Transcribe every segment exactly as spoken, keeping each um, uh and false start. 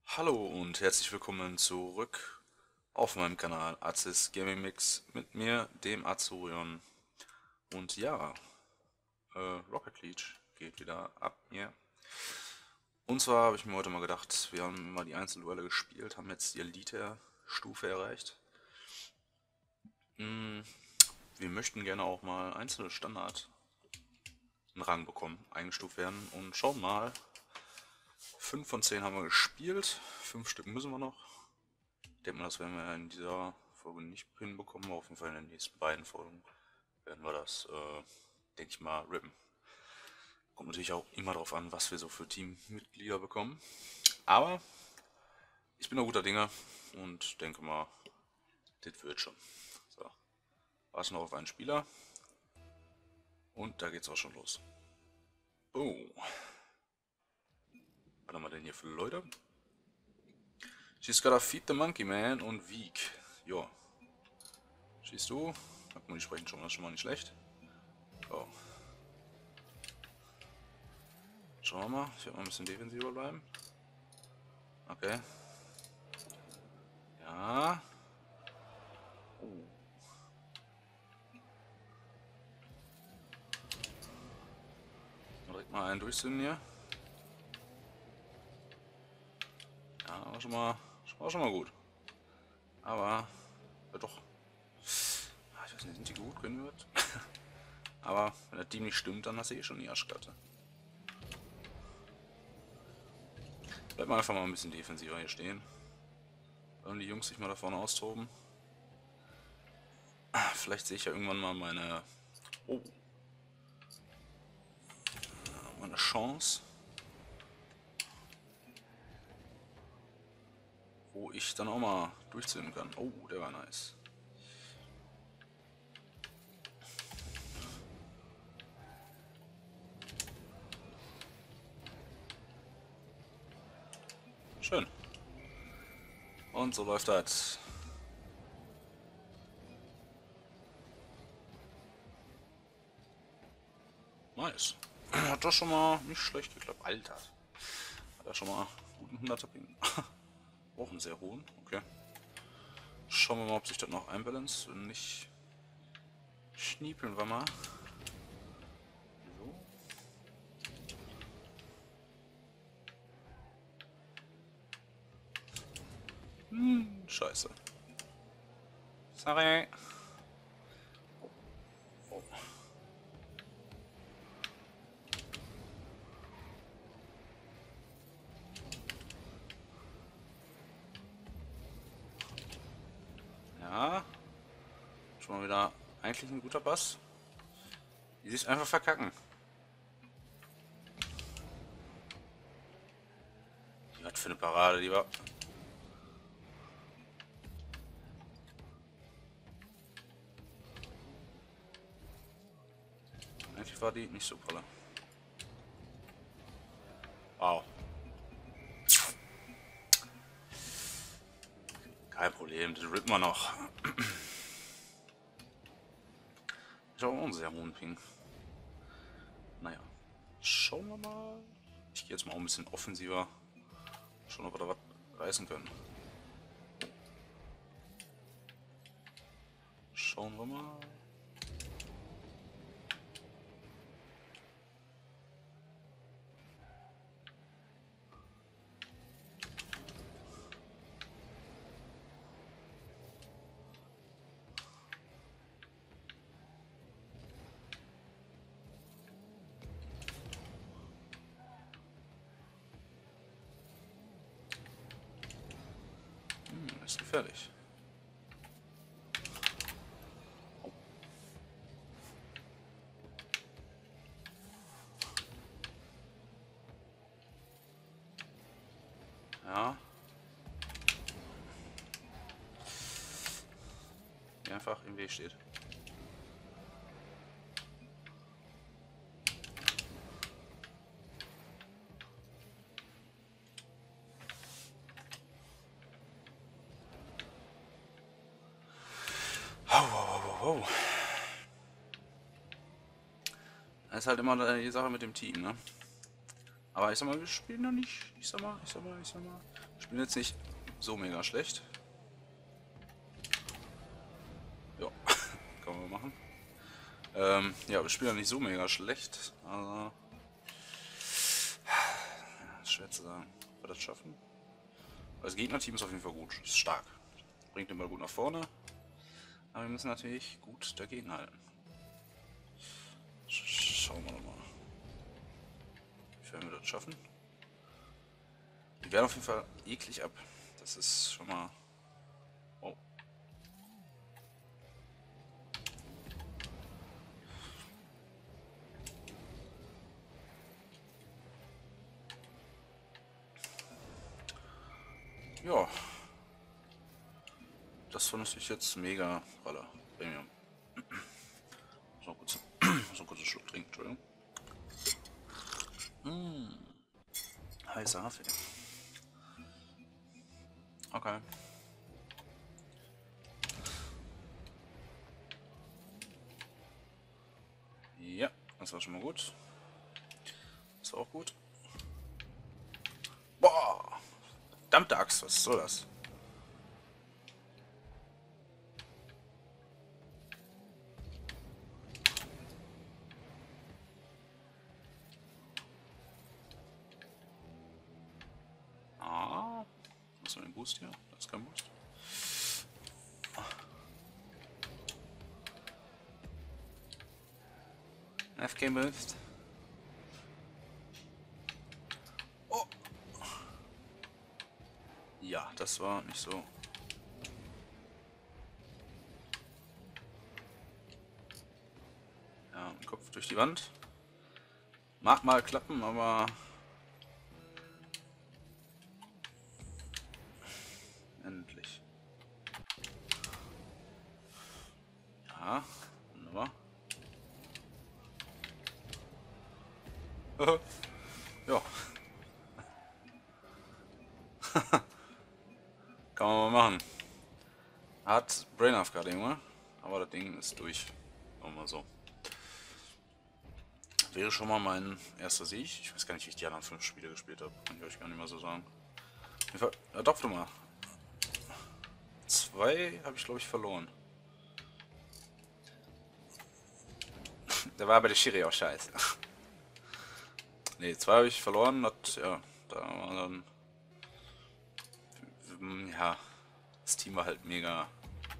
Hallo und herzlich willkommen zurück auf meinem Kanal Azis Gaming Mix mit mir, dem Azurion. Und ja, äh, Rocket League geht wieder ab mir. Und zwar habe ich mir heute mal gedacht, wir haben mal die Einzelduelle gespielt, haben jetzt die Elite-Stufe erreicht. Hm, wir möchten gerne auch mal einzelne Standard einen Rang bekommen, eingestuft werden und schauen mal. fünf von zehn haben wir gespielt, fünf Stück müssen wir noch. Ich denke mal, das werden wir in dieser Folge nicht hinbekommen, aber auf jeden Fall in den nächsten beiden Folgen werden wir das, äh, denke ich mal, rippen. Kommt natürlich auch immer darauf an, was wir so für Teammitglieder bekommen. Aber ich bin da guter Dinge und denke mal, das wird schon. So, warte noch auf einen Spieler und da geht's auch schon los. Oh, was haben wir denn hier für Leute? She's gotta feed the monkey man und weak. Jo. Schießt du? Guck mal, die sprechen schon mal, schon mal nicht schlecht. Oh. Schauen wir mal, ich werde mal ein bisschen defensiver bleiben. Okay. Ja. Oh. Direkt mal einen durchzünden hier. Ja, war schon mal, war schon mal gut. Aber, ja doch. Ah, ich weiß nicht, sind die gut, können wir das? Aber wenn das Team nicht stimmt, dann hast du eh schon die Arschkarte. Bleib mal einfach mal ein bisschen defensiver hier stehen. Sollen die Jungs sich mal da vorne austoben? Vielleicht sehe ich ja irgendwann mal meine... Oh. Meine Chance. Wo ich dann auch mal durchzünden kann. Oh, der war nice. Schön. Und so läuft das. Nice. Hat doch schon mal nicht schlecht geklappt. Alter. Hat er schon mal guten hunderter Ping. Auch einen sehr hohen. Okay. Schauen wir mal, ob sich das noch einbalanced. Wenn nicht, schniepeln wir mal. So. Hm, scheiße. Sorry. Oh. Oh. Ja. Schon mal wieder eigentlich ein guter Pass. Die sich einfach verkacken. Was für eine Parade, lieber. Eigentlich war die nicht so pralle. Wow. Kein Problem, das rippen wir noch. Ich habe auch einen sehr hohen Ping. Naja. Schauen wir mal. Ich gehe jetzt mal auch ein bisschen offensiver. Schauen, ob wir da was reißen können. Schauen wir mal. Hm, ist gefährlich. Oh. Ja. Die einfach im Weg steht. Oh, oh, oh, oh. Das ist halt immer die Sache mit dem Team, ne? Aber ich sag mal, wir spielen noch nicht. Ich sag mal, ich sag mal, ich sag mal. Ich bin jetzt nicht so mega schlecht. Ja, können wir machen. Ähm, ja, wir spielen ja nicht so mega schlecht. Also, schwer zu sagen, ob wir das schaffen. Das Gegnerteam ist auf jeden Fall gut, ist stark. Bringt den Ball gut nach vorne. Aber wir müssen natürlich gut dagegen halten. Schauen wir mal. Wie werden wir das schaffen? Die werden auf jeden Fall eklig ab. Das ist schon mal... Oh. Ja. Das war natürlich jetzt mega Roller. Premium. So kurz, so kurz einen Schluck trinken, Entschuldigung. Mmh. Heißer Kaffee. Okay. Ja, das war schon mal gut. Das war auch gut. Boah! Verdammte Axt, was soll das? Ah, was ist denn ein Boost hier? Das ist kein Boost. F K Boost. Oh! Ja, das war nicht so. Ja, Kopf durch die Wand. Mag mal klappen, aber... Endlich. Ja, wunderbar. Ja. Kann man mal machen. Hat Brain Half gerade irgendwann, aber das Ding ist durch. Sagen wir mal so. Wäre schon mal mein erster Sieg. Ich weiß gar nicht, wie ich die anderen fünf Spiele gespielt habe. Kann ich euch gar nicht mehr so sagen. Auf jeden Fall, ja, doch, mal. Zwei habe ich, glaube ich, verloren. Da war aber der Schiri auch scheiße. Ne, zwei habe ich verloren. Das, ja, da war dann... Ja, das Team war halt mega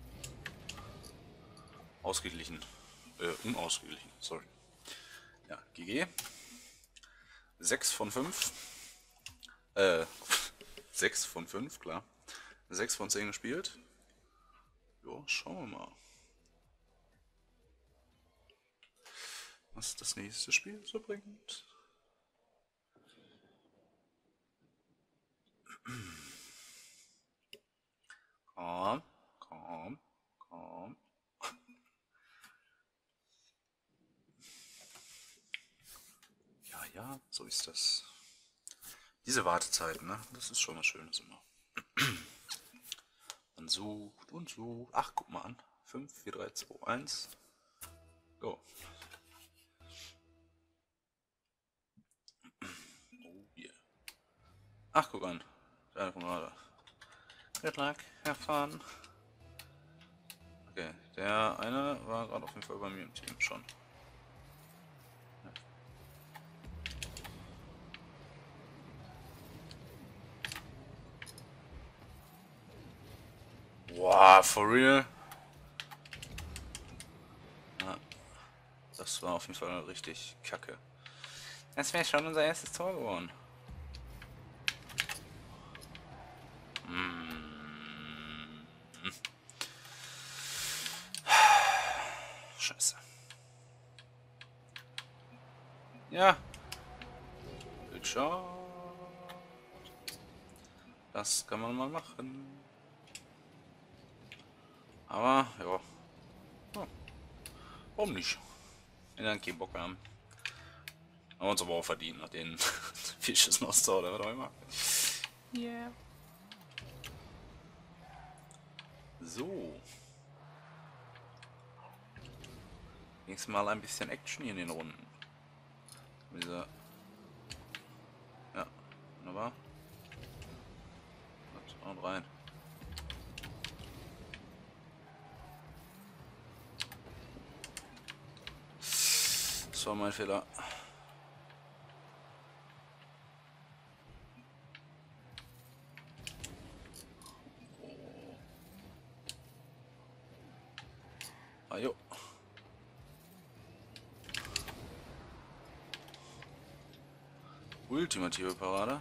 ausgeglichen. Äh, unausgeglichen, sorry. Ja, G G. sechs von fünf. Äh, sechs von fünf, klar. sechs von zehn gespielt. Jo, schauen wir mal. Was das nächste Spiel so bringt. Komm, komm, komm. Ja, ja, so ist das. Diese Wartezeiten, ne? Das ist schon was Schönes immer. Man sucht und sucht. Ach, guck mal an. fünf, vier, drei, zwei, eins. Go. Oh yeah. Ach, guck an. Der eine von gerade. Good luck, have fun. Okay, der eine war gerade auf jeden Fall bei mir im Team schon. Wow, for real? Ja, das war auf jeden Fall richtig kacke. Das wäre schon unser erstes Tor geworden. Mm. Scheiße. Ja. Good shot. Das kann man mal machen. Aber, ja. Oh. Warum nicht? Wenn wir dann keinen Bock haben. Haben wir uns aber auch verdient, nach den vier Schüssen aus Tor oder was auch immer. Yeah. So. Nächstes Mal ein bisschen Action hier in den Runden. Diese. Ja, wunderbar. Haut rein. Das war mein Fehler. Ajo. Ultimative Parade.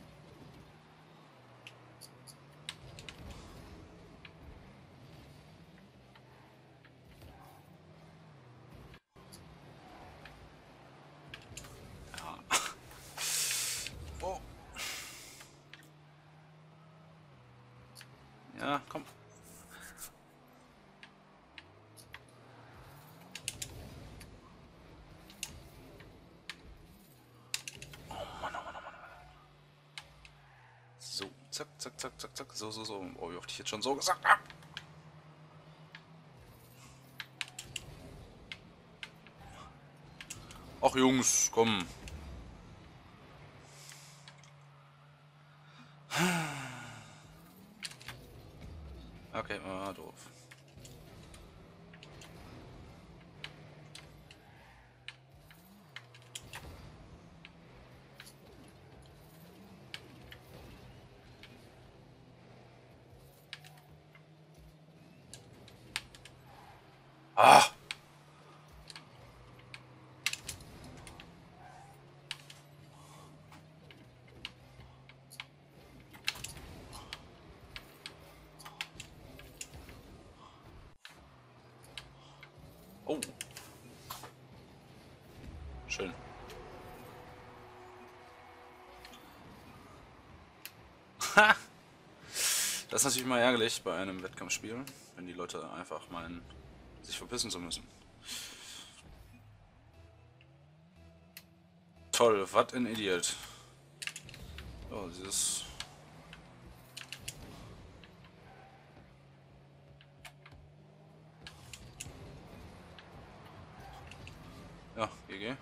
Ja. Oh. Ja, komm. So, zack, zack, zack, zack, zack. So, so, so. Oh, wie oft ich jetzt schon so gesagt habe. Ach Jungs, komm. Okay, ah, doof. Ah! Oh. Schön. Ha! Das ist natürlich mal ärgerlich bei einem Wettkampfspiel, wenn die Leute einfach meinen, sich verpissen zu müssen. Toll, what an Idiot. Oh, dieses... Ja, G G.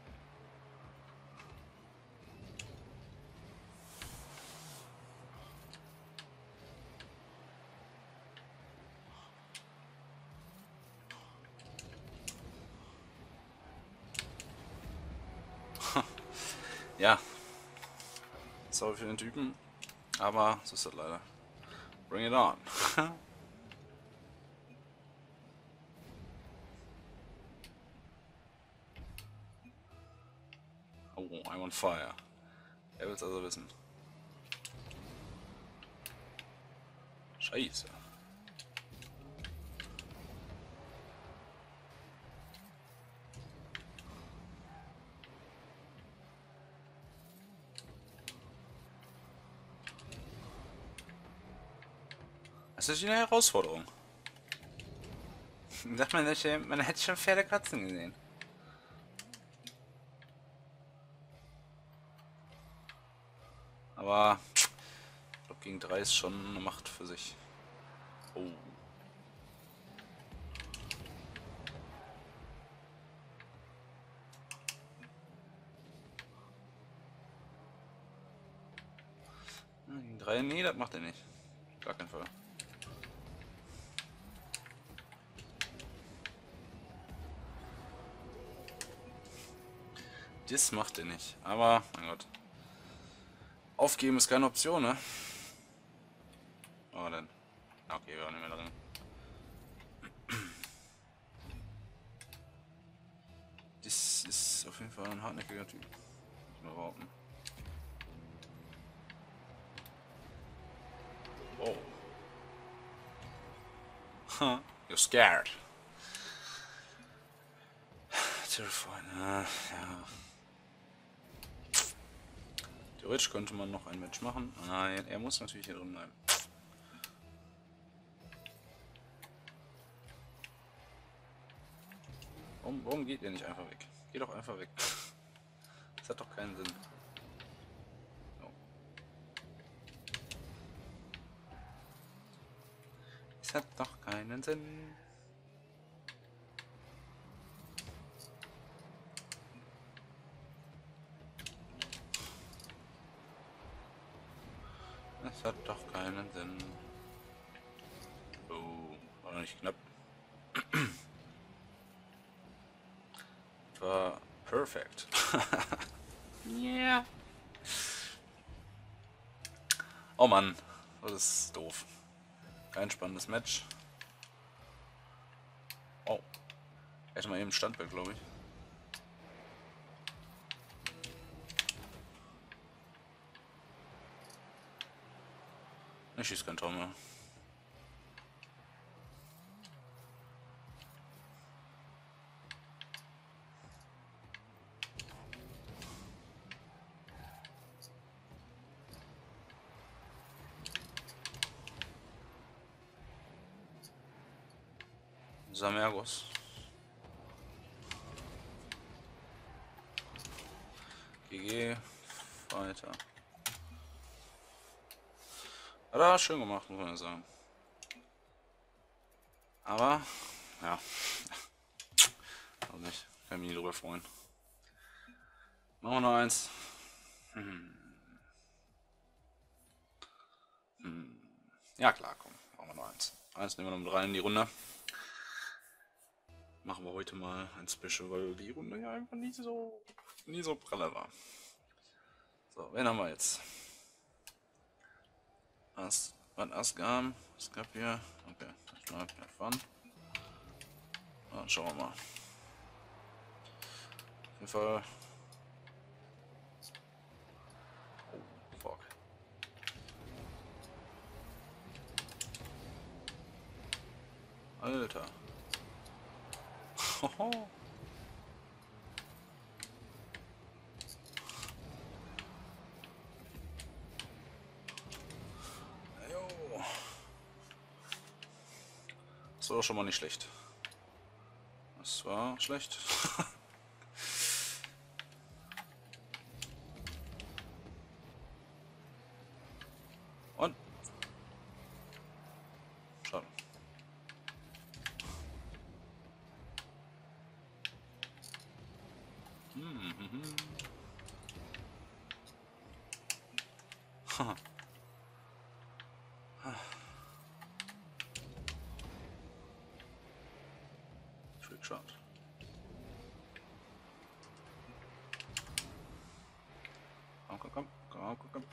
Ja. Sorry für den Typen, aber so ist das leider. Bring it on. Oh, I'm on fire. Er will es also wissen. Scheiße. Das ist eine Herausforderung. Ich dachte, man, man hätte schon Pferde kratzen gesehen. Aber ich glaube, gegen drei ist schon eine Macht für sich. Oh. Gegen drei? Nee, das macht er nicht. Gar keinen Fall. Das macht er nicht. Aber, mein Gott. Aufgeben ist keine Option, ne? Aber dann. Okay, wir waren nicht mehr drin. Das ist auf jeden Fall ein hartnäckiger Typ. Muss man behaupten. Oh. Huh. You're scared. Terrifying. Ah, ja. Theoretisch könnte man noch ein Match machen. Nein, er muss natürlich hier drin bleiben. Warum, warum geht ihr nicht einfach weg? Geh doch einfach weg. Das hat doch keinen Sinn. So. Es hat doch keinen Sinn. Das hat doch keinen Sinn. Oh, war nicht knapp. War perfekt. Yeah. Oh Mann, das ist doof. Kein spannendes Match. Oh. Hätte mal eben Standbild, glaube ich. Ich schieße kein Tor mehr. Samergos. G G. Weiter. Hat er schön gemacht, muss man ja sagen. Aber, ja. Also nicht. Kann mich nicht drüber freuen. Machen wir noch eins. Hm. Hm. Ja klar, komm. Machen wir noch eins. Eins nehmen wir noch mit rein in die Runde. Machen wir heute mal ein Special, weil die Runde ja einfach nie so, nie so pralle war. So, wen haben wir jetzt? As, was Asgam? Es gab hier. Okay, ich mal Fun. Dann schauen wir mal. Auf jeden Fall. Oh, fuck. Alter. Hoho. Das war schon mal nicht schlecht. Das war schlecht. Und? Schade. Hm, hm, hm. Haha. Trickshot. Komm, komm, komm, komm, komm, komm.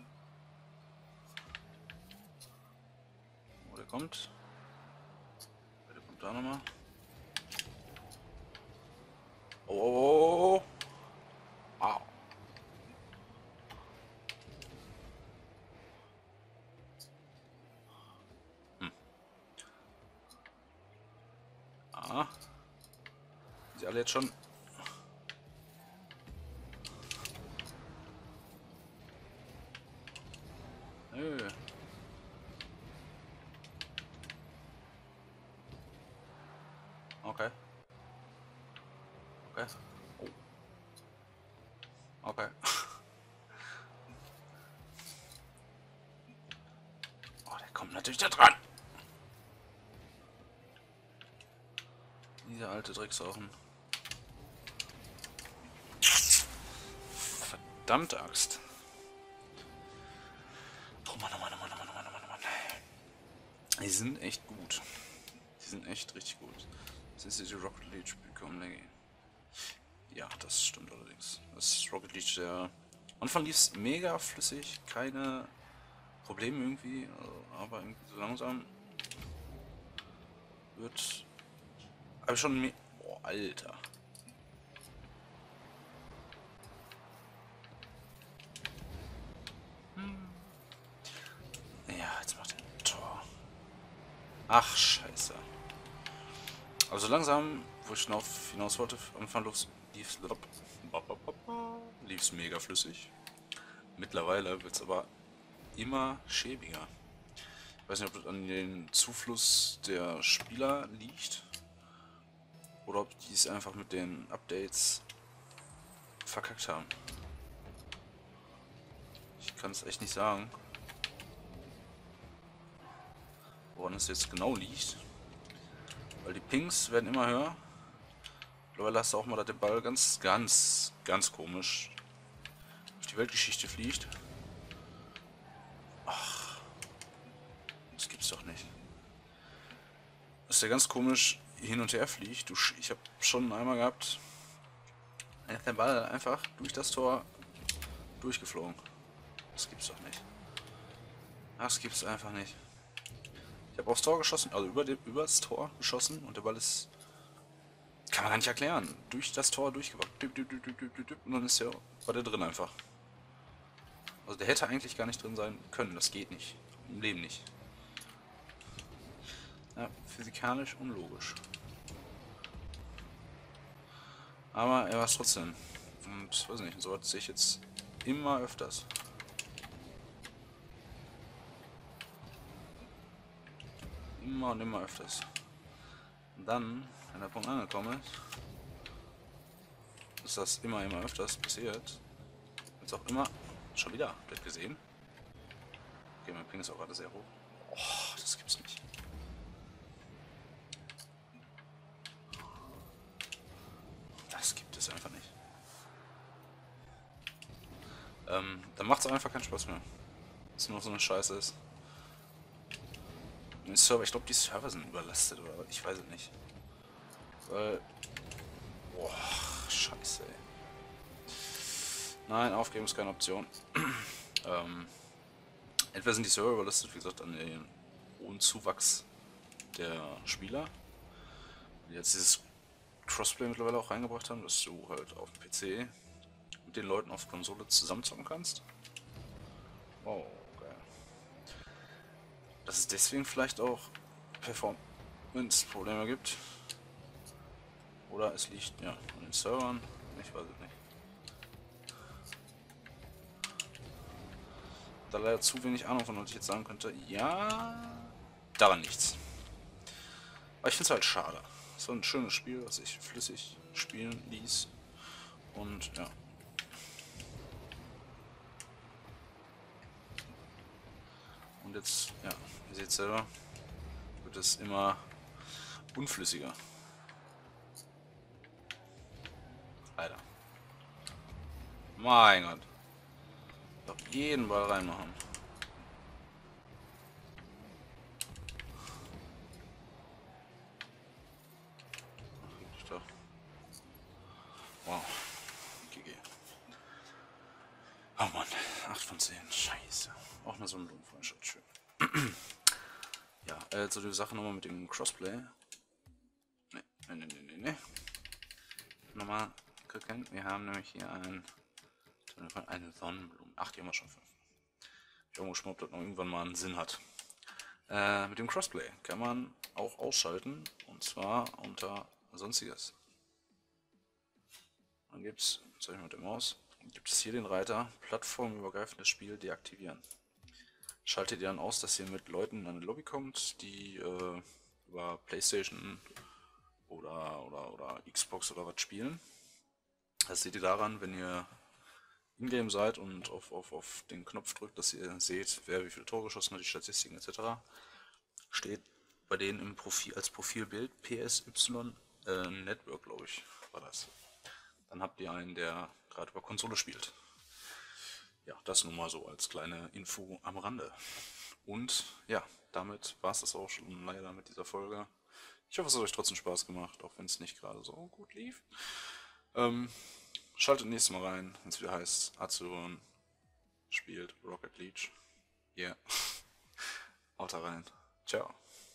Oh, der kommt. Der kommt da nochmal. Oh, oh, oh, oh. Wow. Hm. Ah. Sie alle jetzt schon. Nö. Okay. Okay. Oh. Okay. Oh, der kommt natürlich da dran. Dieser alte Drecksauchen. Verdammte Axt. Oh Mann, oh Mann, oh Mann, oh Mann, oh Mann, oh Mann, oh Mann. Die sind echt gut. Die sind echt richtig gut. Das ist die Rocket League bekommen, Leggy. Ja, das stimmt allerdings. Das Rocket League, der... Am Anfang lief es mega flüssig, keine Probleme irgendwie, aber irgendwie so langsam wird... Aber schon mehr... Boah, Alter. Hm. Ja, jetzt macht er ein Tor. Ach, scheiße. Also langsam, wo ich hinaus, hinaus wollte, am Anfang lief es mega flüssig. Mittlerweile wird es aber immer schäbiger. Ich weiß nicht, ob das an den Zufluss der Spieler liegt oder ob die es einfach mit den Updates verkackt haben. Ich kann es echt nicht sagen, woran es jetzt genau liegt. Weil die Pings werden immer höher. Mittlerweile hast du auch mal, dass der Ball ganz, ganz, ganz komisch durch die Weltgeschichte fliegt. Oh, dass der ganz komisch hin und her fliegt. Du, ich habe schon einmal gehabt, da ist der Ball einfach durch das Tor durchgeflogen. Das gibt's doch nicht. Das gibt's einfach nicht. Ich habe aufs Tor geschossen, also über dem, übers Tor geschossen und der Ball ist, kann man gar nicht erklären, durch das Tor durchgewackt. Und dann ist der, war der drin einfach. Also der hätte eigentlich gar nicht drin sein können, das geht nicht. Im Leben nicht. Ja, physikalisch unlogisch. Aber er war es trotzdem. Und weiß nicht, so hat sich jetzt immer öfters. Immer und immer öfters. Und dann, wenn der Punkt angekommen ist, ist das immer, immer öfters passiert. Jetzt auch immer, schon wieder, wird gesehen. Okay, mein Ping ist auch gerade sehr hoch. Oh, das gibt's nicht. Das gibt es einfach nicht. Ähm, dann macht es einfach keinen Spaß mehr. Dass es nur so eine Scheiße ist. Die Server, ich glaube, die Server sind überlastet oder ich weiß es nicht. Weil. Boah, scheiße, ey. Nein, aufgeben ist keine Option. ähm, entweder sind die Server überlastet, wie gesagt, an den hohen Zuwachs der Spieler, die jetzt dieses Crossplay mittlerweile auch reingebracht haben, dass du halt auf dem P C mit den Leuten auf Konsole zusammenzocken kannst. Wow, geil. Dass es deswegen vielleicht auch Performance-Probleme gibt. Oder es liegt ja an den Servern, ich weiß es nicht. Da leider zu wenig Ahnung von, was ich jetzt sagen könnte, ja, daran nichts. Aber ich finde es halt schade. So ein schönes Spiel, was sich flüssig spielen ließ. Und ja. Und jetzt, ja, ihr seht selber, wird es immer unflüssiger. Alter. Mein Gott. Doch jeden Ball reinmachen. Doch. Wow. G G. Oh Mann. acht von zehn. Scheiße. Auch nur so ein Blumenfreundschaft. Schön. Ja, äh, zu der Sache nochmal mit dem Crossplay. Ne, ne, ne, ne, ne. Nochmal gucken. Wir haben nämlich hier ein eine Sonnenblumen. Ach, die haben wir schon fünf. Ich habe gespannt, ob das noch irgendwann mal einen Sinn hat. Äh, mit dem Crossplay kann man auch ausschalten. Und zwar unter Sonstiges. Dann gibt es, zeige ich mit der Maus, gibt es hier den Reiter Plattformübergreifendes Spiel deaktivieren. Schaltet ihr dann aus, dass ihr mit Leuten in eine Lobby kommt, die äh, über PlayStation oder, oder, oder Xbox oder was spielen. Das seht ihr daran, wenn ihr in-game seid und auf, auf, auf den Knopf drückt, dass ihr seht, wer wie viele Tore geschossen hat, die Statistiken et cetera. Steht bei denen im Profil als Profilbild P S Y äh, Network, glaube ich, war das. Dann habt ihr einen, der gerade über Konsole spielt. Ja, das nun mal so als kleine Info am Rande. Und ja, damit war es das auch schon leider mit dieser Folge. Ich hoffe, es hat euch trotzdem Spaß gemacht, auch wenn es nicht gerade so gut lief. Ähm, schaltet nächstes Mal rein, wenn es wieder heißt, Azuron spielt Rocket League. Yeah. Haut da rein. Ciao.